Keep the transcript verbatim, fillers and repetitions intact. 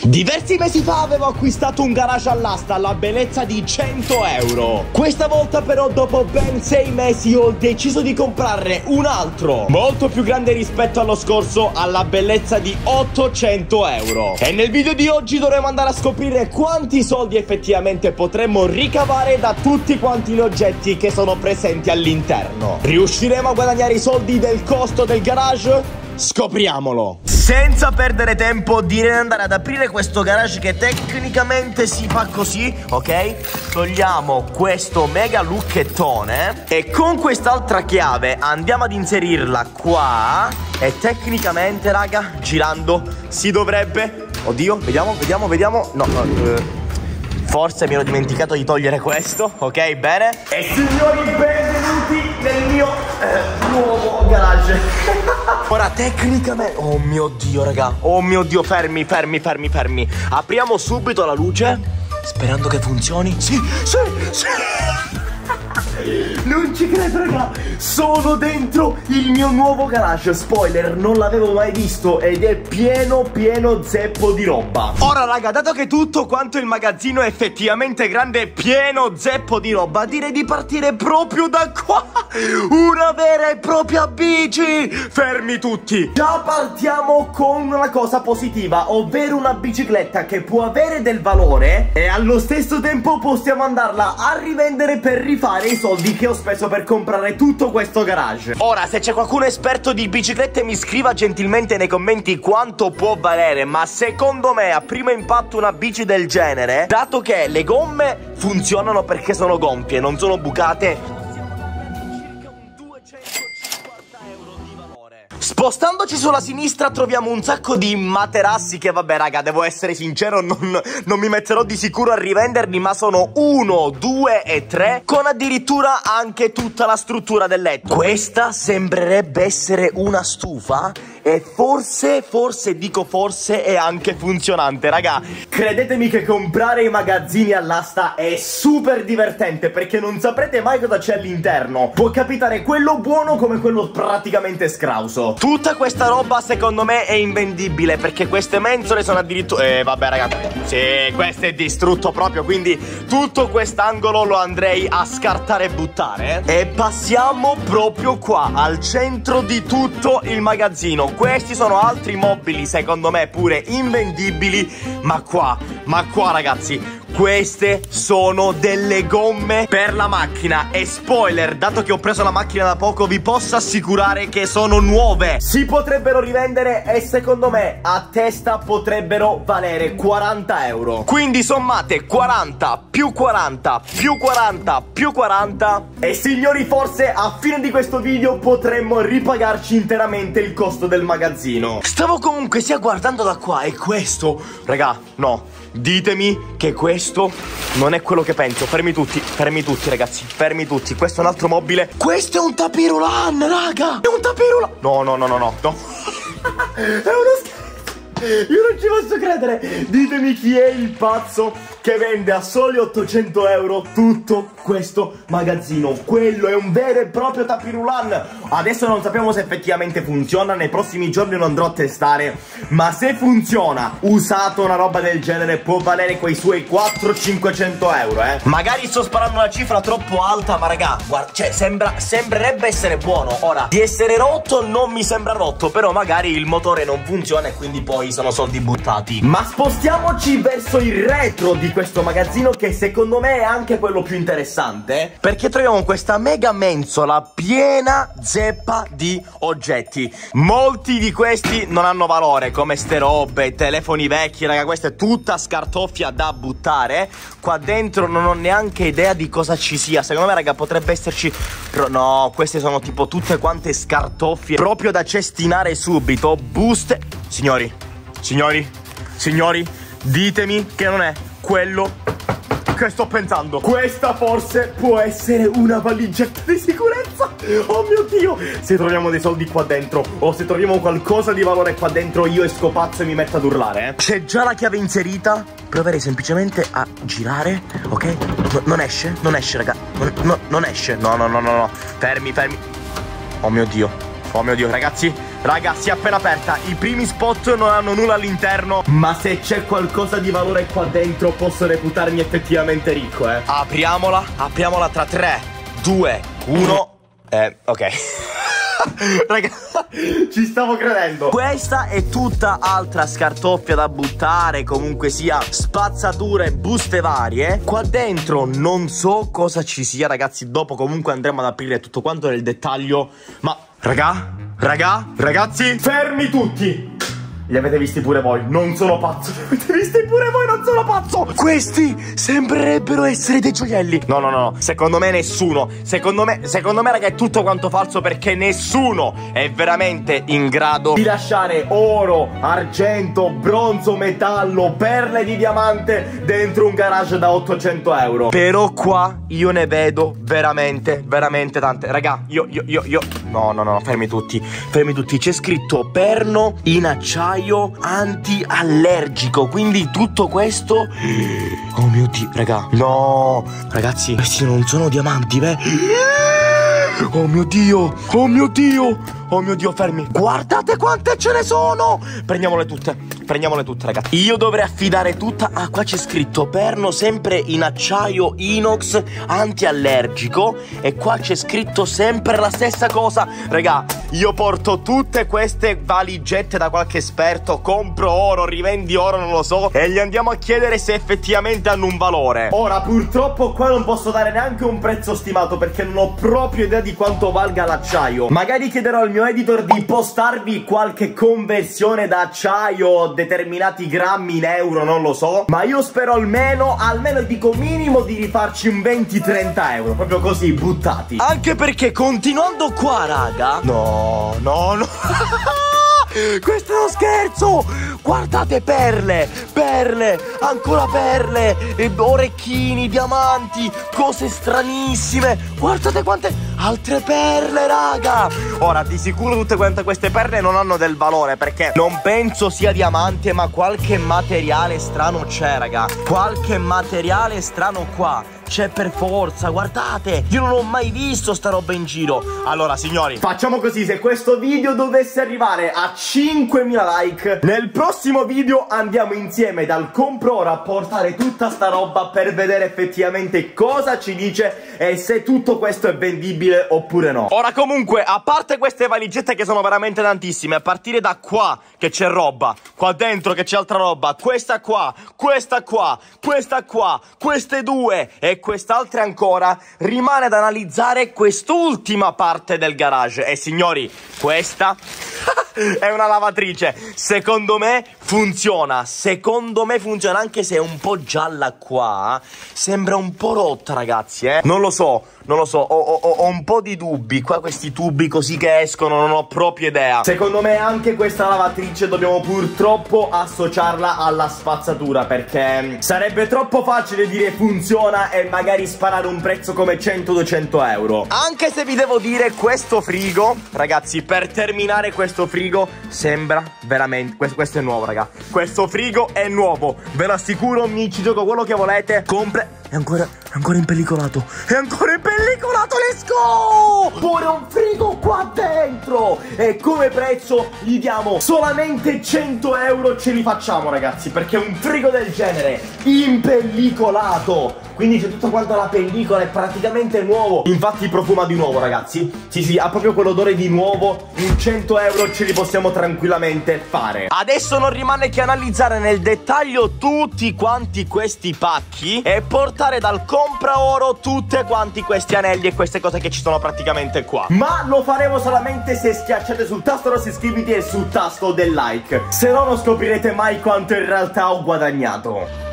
Diversi mesi fa avevo acquistato un garage all'asta alla bellezza di cento euro. Questa volta però dopo ben sei mesi ho deciso di comprarne un altro molto più grande rispetto allo scorso alla bellezza di ottocento euro. E nel video di oggi dovremo andare a scoprire quanti soldi effettivamente potremmo ricavare da tutti quanti gli oggetti che sono presenti all'interno. Riusciremo a guadagnare i soldi del costo del garage? Scopriamolo! Senza perdere tempo direi di andare ad aprire questo garage che tecnicamente si fa così, ok? Togliamo questo mega lucchettone e con quest'altra chiave andiamo ad inserirla qua e tecnicamente, raga, girando si dovrebbe... Oddio, vediamo, vediamo, vediamo... No, no, eh... forse mi ero dimenticato di togliere questo, ok, bene? E signori, benvenuti nel mio eh, nuovo garage. Ora tecnicamente, oh mio Dio, raga, oh mio Dio, fermi, fermi, fermi, fermi. Apriamo subito la luce, sperando che funzioni. Sì, sì, sì. Non ci credo, raga, sono dentro il mio nuovo garage. Spoiler, non l'avevo mai visto ed è pieno pieno zeppo di roba. Ora, raga, dato che tutto quanto il magazzino è effettivamente grande e pieno zeppo di roba, direi di partire proprio da qua. Una vera e propria bici. Fermi tutti. Già partiamo con una cosa positiva, ovvero una bicicletta che può avere del valore e allo stesso tempo possiamo andarla a rivendere per rifare i soldi che ho speso per comprare tutto questo garage. Ora, se c'è qualcuno esperto di biciclette, mi scriva gentilmente nei commenti quanto può valere. Ma secondo me a primo impatto una bici del genere, dato che le gomme funzionano perché sono gonfie, non sono bucate, spostandoci sulla sinistra troviamo un sacco di materassi che, vabbè, raga, devo essere sincero, non, non mi metterò di sicuro a rivenderli, ma sono uno, due e tre, con addirittura anche tutta la struttura del letto. Questa sembrerebbe essere una stufa e forse, forse, dico forse, è anche funzionante, raga. Credetemi che comprare i magazzini all'asta è super divertente perché non saprete mai cosa c'è all'interno. Può capitare quello buono come quello praticamente scrauso. Tutta questa roba secondo me è invendibile perché queste mensole sono addirittura... Eh vabbè, ragazzi, sì, questo è distrutto proprio, quindi tutto quest'angolo lo andrei a scartare e buttare. E passiamo proprio qua, al centro di tutto il magazzino. Questi sono altri mobili secondo me pure invendibili, ma qua, ma qua, ragazzi, queste sono delle gomme per la macchina. E spoiler, dato che ho preso la macchina da poco, vi posso assicurare che sono nuove. Si potrebbero rivendere e secondo me a testa potrebbero valere quaranta euro. Quindi sommate quaranta più quaranta più quaranta più quaranta e signori, forse a fine di questo video potremmo ripagarci interamente il costo del magazzino. Stavo comunque sia guardando da qua e questo, raga, no, ditemi che questo non è quello che penso. Fermi tutti, fermi tutti, ragazzi, fermi tutti. Questo è un altro mobile. Questo è un tapirulan, raga. È un tapirulan. No, no, no, no, no, no. È uno scherzo. Io non ci posso credere. Ditemi chi è il pazzo che vende a soli ottocento euro tutto questo magazzino. Quello è un vero e proprio tapirulan. Adesso non sappiamo se effettivamente funziona, nei prossimi giorni lo andrò a testare, ma se funziona, usato una roba del genere, può valere quei suoi quattrocento cinquecento euro, eh. Magari sto sparando una cifra troppo alta, ma raga, guarda, cioè sembra, sembrerebbe essere buono. Ora, di essere rotto non mi sembra rotto, però magari il motore non funziona e quindi poi sono soldi buttati. Ma spostiamoci verso il retro di questo magazzino, che secondo me è anche quello più interessante, perché troviamo questa mega mensola piena zeppa di oggetti. Molti di questi non hanno valore, come ste robe, telefoni vecchi, raga. Questa è tutta scartoffia da buttare. Qua dentro non ho neanche idea di cosa ci sia. Secondo me, raga, potrebbe esserci... No, queste sono tipo tutte quante scartoffie proprio da cestinare subito. Buste... Signori, signori, signori, ditemi che non è quello che sto pensando. Questa forse può essere una valigetta di sicurezza. Oh mio Dio. Se troviamo dei soldi qua dentro, o se troviamo qualcosa di valore qua dentro, io esco pazzo e mi metto ad urlare, eh. C'è già la chiave inserita. Proverei semplicemente a girare, ok? No, non esce, non esce, raga. Non, no, non esce. No, no, no, no, no. Fermi, fermi. Oh mio Dio. Oh mio Dio, ragazzi, raga, si è appena aperta. I primi spot non hanno nulla all'interno, ma se c'è qualcosa di valore qua dentro posso reputarmi effettivamente ricco, eh. Apriamola, apriamola tra tre, due, uno. Eh, ok. Raga, ci stavo credendo. Questa è tutta altra scartoffia da buttare, comunque sia spazzature, buste varie. Qua dentro non so cosa ci sia, ragazzi. Dopo comunque andremo ad aprire tutto quanto nel dettaglio. Ma, raga, raga, ragazzi, fermi tutti. Li avete visti pure voi, non sono pazzo. Li avete visti pure voi, non sono pazzo. Questi sembrerebbero essere dei gioielli. No, no, no, secondo me nessuno. Secondo me, secondo me, raga, è tutto quanto falso, perché nessuno è veramente in grado di lasciare oro, argento, bronzo, metallo, perle di diamante dentro un garage da ottocento euro. Però qua io ne vedo veramente, veramente tante. Raga, io, io, io, io No, no, no, fermi tutti, fermi tutti. C'è scritto perno in acciaio anti-allergico. Quindi tutto questo... Oh mio Dio, raga. No, ragazzi, questi non sono diamanti, beh. Oh mio Dio, oh mio Dio, oh mio Dio, fermi. Guardate quante ce ne sono. Prendiamole tutte, prendiamole tutte, ragazzi. Io dovrei affidare tutta. Ah, qua c'è scritto perno sempre in acciaio inox antiallergico. E qua c'è scritto sempre la stessa cosa. Raga, io porto tutte queste valigette da qualche esperto, compro oro, rivendi oro, non lo so, e gli andiamo a chiedere se effettivamente hanno un valore. Ora, purtroppo qua non posso dare neanche un prezzo stimato, perché non ho proprio idea di quanto valga l'acciaio. Magari chiederò al mio editor di postarvi qualche conversione da acciaio, determinati grammi in euro, non lo so, ma io spero almeno, almeno dico minimo, di rifarci un venti trenta euro, proprio così, buttati. Anche perché continuando qua, raga, no, no, no. Questo è uno scherzo. Guardate, perle, perle, ancora perle, e orecchini, diamanti, cose stranissime. Guardate quante altre perle, raga. Ora, di sicuro tutte quante queste perle non hanno del valore, perché non penso sia diamante, ma qualche materiale strano c'è, raga. Qualche materiale strano qua c'è per forza, guardate. Io non ho mai visto sta roba in giro. Allora, signori, facciamo così: se questo video dovesse arrivare a cinquemila like, nel prossimo video andiamo insieme dal compro ora a portare tutta sta roba per vedere effettivamente cosa ci dice e se tutto questo è vendibile oppure no. Ora, comunque, a parte queste valigette che sono veramente tantissime, a partire da qua che c'è roba, qua dentro che c'è altra roba, questa qua, questa qua, questa qua, queste due e quest'altra ancora, rimane da analizzare quest'ultima parte del garage. E signori, questa è una lavatrice. Secondo me funziona. Secondo me funziona, anche se è un po' gialla qua. Sembra un po' rotta, ragazzi, eh. Non lo so, non lo so, ho, ho, ho un po' di dubbi. Qua questi tubi così che escono, non ho proprio idea. Secondo me anche questa lavatrice dobbiamo purtroppo associarla alla spazzatura, perché sarebbe troppo facile dire funziona e magari sparare un prezzo come cento duecento euro. Anche se vi devo dire, questo frigo, ragazzi, per terminare, questo frigo sembra veramente... Questo, questo è nuovo, raga. Questo frigo è nuovo, ve lo assicuro, mi ci gioco quello che volete. Compre... È ancora, è ancora impellicolato. È ancora impellicolato, let's go! Pure un frigo qua dentro. E come prezzo gli diamo solamente cento euro. Ce li facciamo, ragazzi, perché un frigo del genere impellicolato, quindi c'è tutta quanta la pellicola, è praticamente nuovo. Infatti profuma di nuovo, ragazzi. Sì, sì, ha proprio quell'odore di nuovo. In cento euro ce li possiamo tranquillamente fare. Adesso non rimane che analizzare nel dettaglio tutti quanti questi pacchi e portare dal compra oro tutte quanti questi anelli e queste cose che ci sono praticamente qua. Ma lo faremo solamente se schiacciate sul tasto rosso iscriviti e sul tasto del like. Se no non scoprirete mai quanto in realtà ho guadagnato.